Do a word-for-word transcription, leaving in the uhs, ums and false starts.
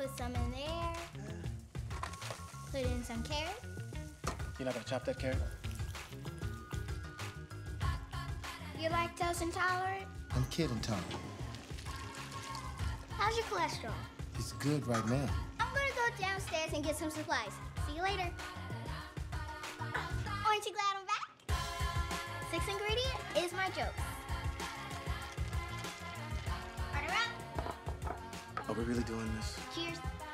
Put some in there. Put in some carrot. You're not gonna chop that carrot? You're lactose intolerant? I'm kid intolerant. How's your cholesterol? It's good right now. I'm gonna go downstairs and get some supplies. See you later. Aren't you glad I'm back? Sixth ingredient is my joke. Partner up. Are we really doing this? Cheers.